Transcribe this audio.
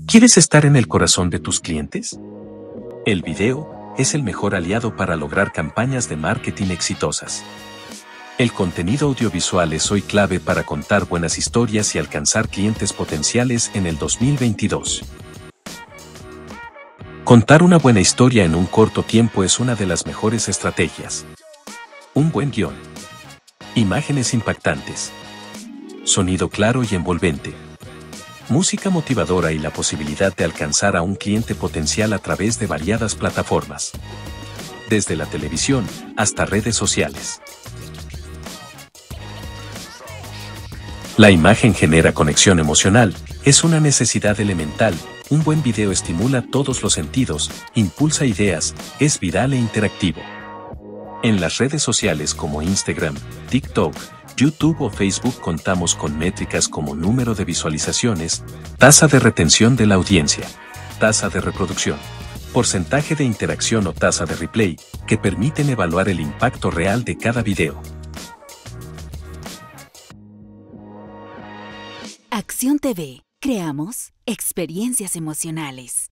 ¿Quieres estar en el corazón de tus clientes? El video es el mejor aliado para lograr campañas de marketing exitosas. El contenido audiovisual es hoy clave para contar buenas historias y alcanzar clientes potenciales en el 2022. Contar una buena historia en un corto tiempo es una de las mejores estrategias. Un buen guión. Imágenes impactantes. Sonido claro y envolvente. Música motivadora y la posibilidad de alcanzar a un cliente potencial a través de variadas plataformas. Desde la televisión hasta redes sociales. La imagen genera conexión emocional, es una necesidad elemental. Un buen video estimula todos los sentidos, impulsa ideas, es viral e interactivo. En las redes sociales como Instagram, TikTok, YouTube o Facebook contamos con métricas como número de visualizaciones, tasa de retención de la audiencia, tasa de reproducción, porcentaje de interacción o tasa de replay, que permiten evaluar el impacto real de cada video. Acción TV. Creamos experiencias emocionales.